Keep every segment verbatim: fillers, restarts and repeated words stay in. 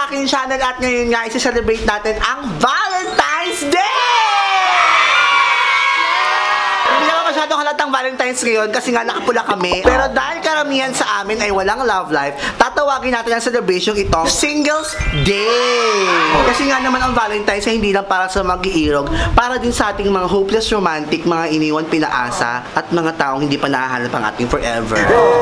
aking channel at ngayon nga isi-celebrate natin ang Valentine's Day! Hindi naman masyadong halatang Valentine's ngayon kasi nga nakapula kami. Pero dahil karamihan sa amin ay walang love life, tatawagin natin ang celebration itong Singles Day. Kasi nga naman ang Valentine's ay hindi lang para sa mag-iirog, para din sa ating mga hopeless romantic, mga iniwan pinaasa, at mga taong hindi pa nahahanap ang ating forever.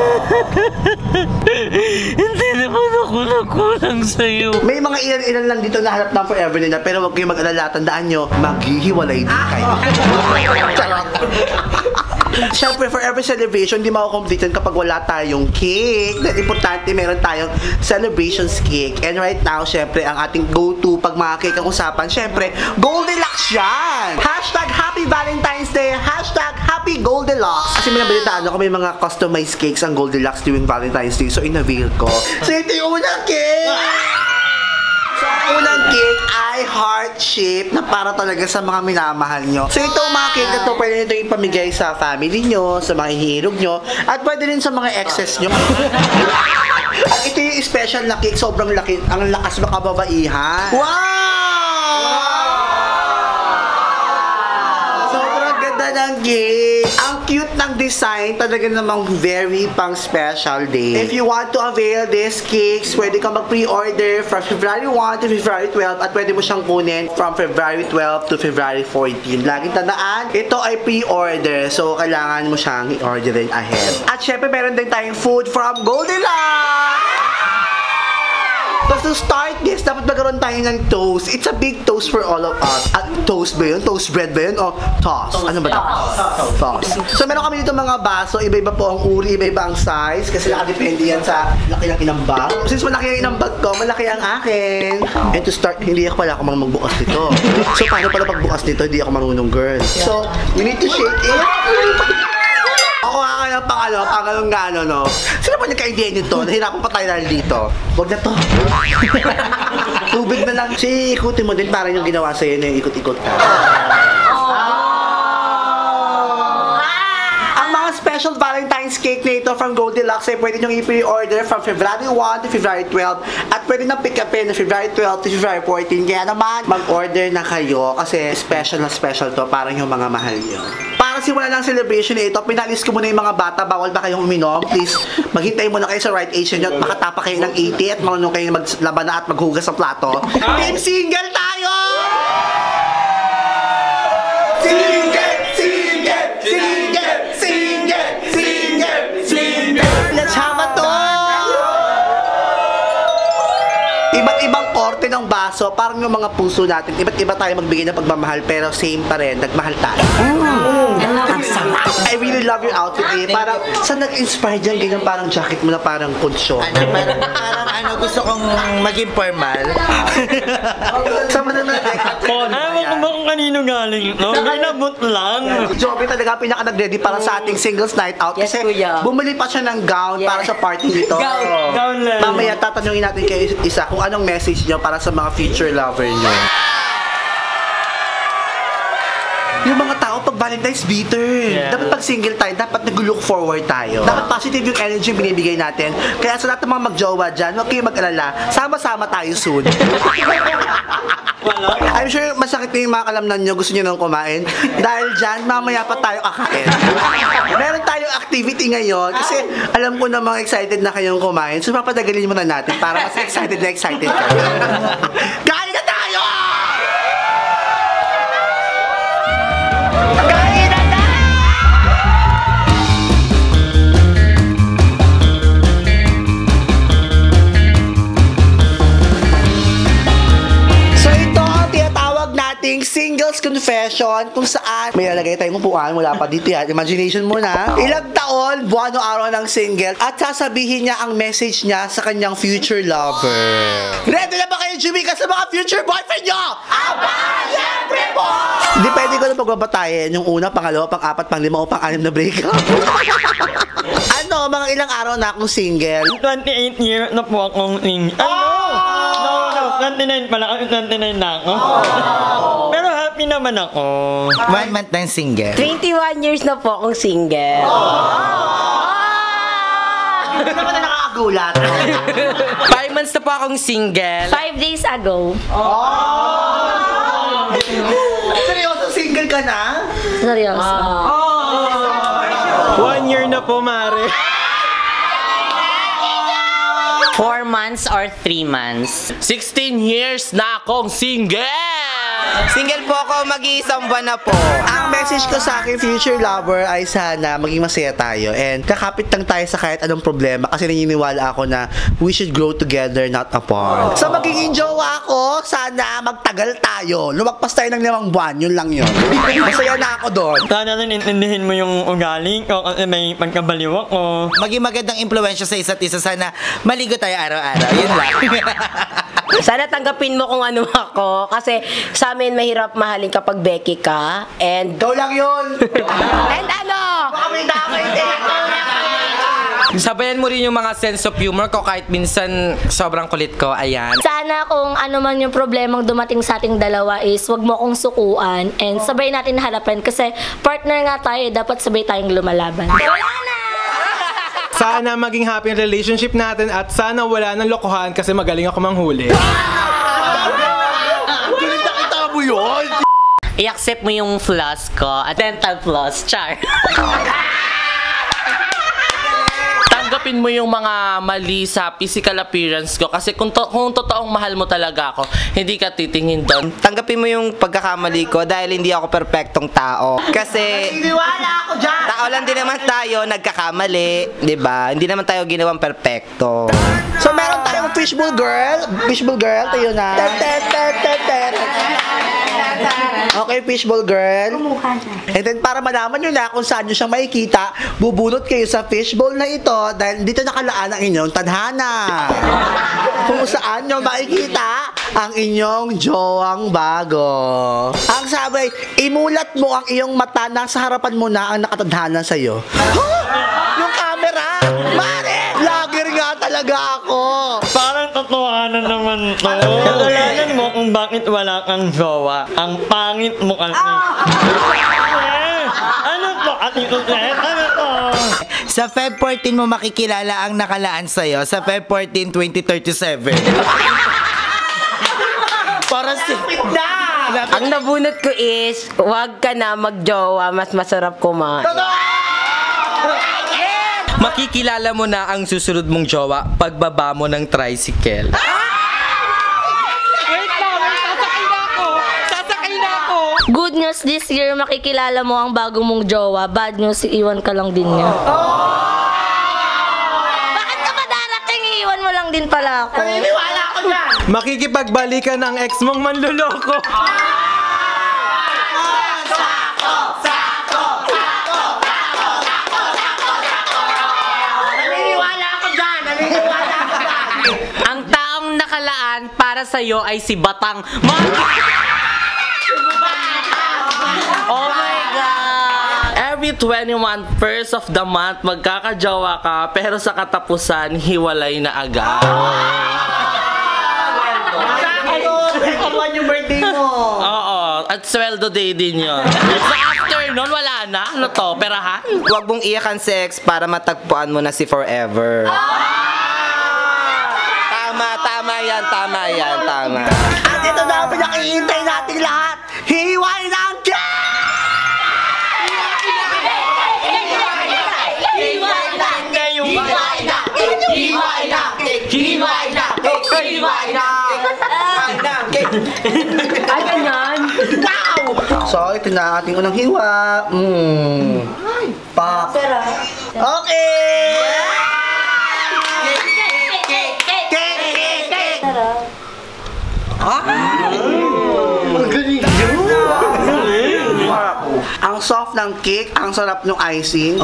Hindi naman ako nagkulang sa'yo. May mga ilan-ilan lang dito na hanap ng forever nila, pero huwag kayong mag-alala, tandaan nyo, maghihiwalay din kayo. Siyempre, forever celebration, di makakomplete kapag wala tayong cake. Dahil importante, meron tayong celebrations cake. And right now, siyempre, ang ating go-to pag mga cake ang usapan, siyempre, Goldilocks yan! Hashtag Happy Valentine's Day! Hashtag Happy Goldilocks! Kasi may nabalitaan ako, may mga customized cakes ang Goldilocks during Valentine's Day. So, in-avail ko. So, ito yung unang cake! So, ang unang cake ay heart-shaped na para talaga sa mga minamahal nyo. So, itong mga cake na to, pwede nyo itong ipamigay sa family nyo, sa mga hihirog nyo, at pwede rin sa mga exes nyo. At ito yung special na cake, sobrang laki, ang lakas makababaihan. Wow! Sobrang ganda ng cake. Ang cute ng design, talaga namang very pang special day. If you want to avail these cakes, pwede ka mag-pre-order from February first to February twelfth at pwede mo siyang kunin from February twelfth to February fourteenth. Laging tandaan, ito ay pre-order. So, kailangan mo siyang i-order rin ahead. At syempre, meron din tayong food from Goldilocks! Tapos to start this, dapat magkaroon tayo ng toast. It's a big toast for all of us. At toast ba yun? Toast bread ba yun? O toast? Ano ba ito? Toast. So meron kami dito mga baso. Iba-iba po ang uri, iba-iba ang size. Kasi nakadepende yan sa laki ng inambag. Since malaki ang inambag ko, malaki ang akin. And to start, hindi ako pala ako marunong magbukas nito. So paano pala pagbukas nito? Hindi ako marunong, girl. So, you need to shake it. Ako nga kaya pang ano, pang anong gano, no? Sino ba nagka-idea nito? Nahirapan pa tayo dahil dito. Huwag na to. Tubig na lang. Si ikutin mo din parang yung ginawa sa'yo na yung ikot-ikot ka. Ang mga special Valentine's cake na ito from Goldilocks ay pwede nyo i-pre-order from February first to February twelfth at pwede nang pick upin na February twelfth to February fourteenth. Kaya naman, mag-order na kayo kasi special na special to para yung mga mahal nyo. Para simula lang celebration na ito, pinalis ko muna yung mga bata, bawal ba kayong uminom? Please, maghintay muna kayo sa right age nyo at makatapa kayo ng eighty at marunong kayo maglaban na at maghugas ng plato. Team single tayo! Single! Single! Single! Single! Single! Single! Let's have a talk! Iba't ibang korte ng baso, parang yung mga puso natin, iba't iba tayo magbigay ng pagmamahal, pero same pa rin, nagmahal tayo. Mm. Ang sarap! I really love your outfit eh. Parang, saan nag-inspire dyan? Ganyan parang jacket mo na parang kunsyo. Ano, parang, parang ano, gusto kong maging formal. Saan mo na Alam mo kung ba kung kanino galing, no? Inabot lang. Joby talaga pinaka nag-ready para sa ating singles night out. Yes, Kasi kuya. bumili pa siya ng gown Yeah. para sa party nito. Gown. Gown lang. Mamaya tatanungin natin kayo isa kung anong message niyo para sa mga future lover niyo. Yung mga tao pag Valentine's bitter. Yeah. Dapat pag single tayo, dapat nag-look forward tayo. Dapat positive yung energy yung binibigay natin. Kaya sa lahat ng mga mag-jowa dyan, huwag kayong mag-alala. Sama-sama tayo soon. I'm sure masakit na yung mga kalamnan nyo, gusto nyo nang kumain. Dahil dyan, mamaya pa tayo kakain. Meron tayong activity ngayon kasi alam ko na mga excited na kayong kumain. So papadagalin muna natin para mas excited na excited kayo. Kain na tayo! Kain na tayo! So ito ang tinatawag nating singles confession kung saan may lalagay tayong upuan, wala pa dito yan. Imagination muna. Ilang taon, buwan o araw ng single at sasabihin niya ang message niya sa kanyang future lover. Ready na ba kayo, Jimmy, sa mga future boyfriend nyo? Aba, syempre po! Depende ko na pagbabatayin yung una, pangalawa, pang-apat, pang-lima o pang-anim na breakup. Ano, mga ilang araw na akong single? twenty-eight years na po akong single. Ano? No, no, twenty-nine pala. twenty-nine na ako. Pero happy naman ako. One month ng single. twenty-one years na po akong single. Hindi naman na nakaka nakakagulat. Five months na po akong single. Five days ago. Oh! Seryoso, single ka na? Seryoso. One year na po, Mare. Four months or three months? sixteen years na akong single! Single po ako, mag-iisang buwan na po. Ang message ko sa akin, future lover, ay sana maging masaya tayo. And kakapit lang tayo sa kahit anong problema kasi naniniwala ako na we should grow together, not apart. Sa magiging jowa ako, sana magtagal tayo. Lumagpas tayo ng limang buwan, yun lang yun. Masaya na ako doon. Sana rin intindihin mo yung ugali ko kasi may pagkabaliw ako. Maging magandang impluensya sa isa't isa. Sana maligo tayo araw-araw. Yun lang. Sana tanggapin mo kung ano ako. Kasi sa amin mahirap mahalin kapag Becky ka. And... Ikaw lang yun. And ano? Baka may nakakaitin. Sabayan mo rin yung mga sense of humor ko kahit minsan sobrang kulit ko. Ayan. Sana kung ano man yung problemang dumating sa ating dalawa is wag mo akong sukuan and sabay natin harapin kasi partner nga tayo, dapat sabay tayong lumalaban. Sana maging happy ang relationship natin at sana wala nang lokohan kasi magaling ako manghuli. Galing nakita mo yun. I-accept mo yung flaws ko. At dental floss. Char. Tanggapin mo yung mga mali sa physical appearance ko kasi kung, to kung totoong mahal mo talaga ako, hindi ka titingin doon. Tanggapin mo yung pagkakamali ko dahil hindi ako perfectong tao. Kasi Iniwala ako dyan. tao lang din naman tayo, nagkakamali, 'di ba? Hindi naman tayo ginawang perfecto. So meron tayong fishbowl girl. Fishbowl girl, tayo na. Okay, fishbowl girl. And then para malaman nyo na kung saan nyo siyang makikita, bubunot kayo sa fishbowl na ito dahil dito nakalaan ang inyong tadhana. Kung saan nyo makikita ang inyong jowang bago. Ang sabi, imulat mo ang iyong mata na sa harapan mo na ang nakatadhana sa'yo. Huh? Yung camera! Mare! Vlogger nga talaga ako! Parang totohanan naman to. Kasalanan mo kung bakit wala kang jowa. Ang pangit mo kasi. Eh, ano to? Atito Seth? Ano to? Sa Feb fourteen mo makikilala ang nakalaan sa'yo. Sa Feb fourteen, twenty thirty-seven. Para si... Ang nabunot ko is, huwag ka na magjowa, mas masarap kumain. Makikilala mo na ang susunod mong jowa pagbaba mo ng tricycle. Good news this year, makikilala mo ang bagong mong jowa. Bad news, iiwan ka lang din niya. Bakit ka ba darating? Iiwan mo lang din pala ako. Iniwala ako dyan! Makikipagbalikan ang ex mong manluloko. Ang taong nakalaan para sa'yo ay si Batang Mag... Oh my God! Every twenty-one first of the month, magkakajowa ka, pero sa katapusan, hiwalay na agad. Kabuan yung birthday mo. Oo, at sweldo day din yun. So after nun, wala na. Ano to? Perahan? Huwag mong iyakan sex para matagpuan mo na si forever. Tama, tama yan, tama yan, tama. At ito na ang pinakihintay natin lahat. Hiway ng cake! Ay, ganyan. So, ito na ating unang hiwa. Mmm. Pop. Okay! Ang soft ng cake, ang sarap ng icing.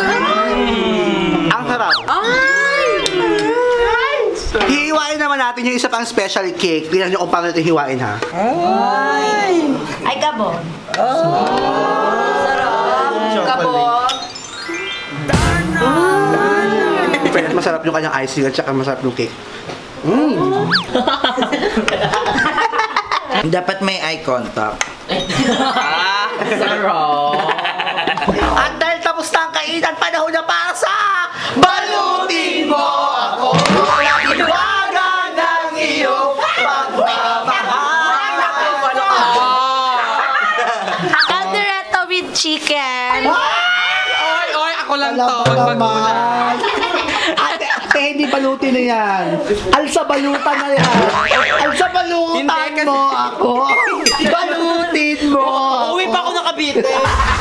Ang sarap. Hihiwain naman natin yung isa pang special cake. Tingnan nyo kung paano ito hiwain, ha? Ay, gabon. Sarap. Gabon. Pero masarap yung kanyang icing at saka masarap yung cake. Mm. Dapat may eye contact. At dahil tapos na ang kainan, panahon na para sa Balutin mo ako. Tinawagan ng iyong pagmamahal. Caldereta with chicken. Oy, oy, ako lang to. Alam Wag mo magulat. naman. Ate, ate, hindi balutin na yan. Alsa balutan na yan. Alsa balutan Hindi, kasi- mo ako. Balutin mo ako. Uwi pa ako nakabite.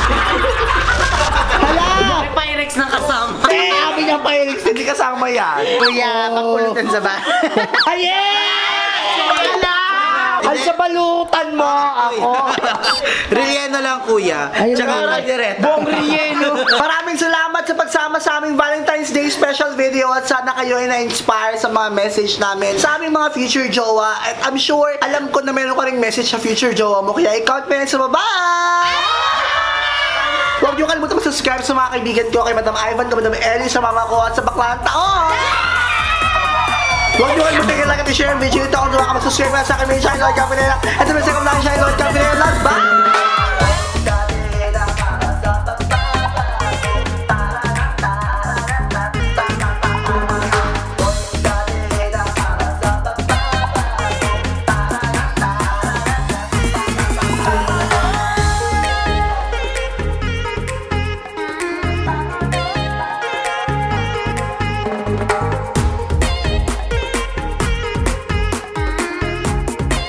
Hala! May Pyrex na kasama. Eh, amin yung Pyrex, hindi kasama yan. Kuya, magpulutan sa bahay. Ayen! Hala! Alsa balutan mo ako. Relleno lang, kuya. Tsaka direta. Bong Rieno. Maraming salamat sa pagsama sa aming Valentine's Day special video at sana kayo ay na-inspire sa mga message namin sa aming mga future jowa. At I'm sure, alam ko na meron ka ring message sa future jowa mo. Kaya i-count mo yan sa baba. Huwag niyo kalimutan mag-subscribe sa mga kaibigan ko, kay Madam Ivan, kay Madam Ellie, sa mama ko at sa Baklang Taon. Huwag niyo kalimutan i-like at i-share ang video ito kung diba ka mag-subscribe na sa akin may channel. Like, kapit nila. Ito may second line channel.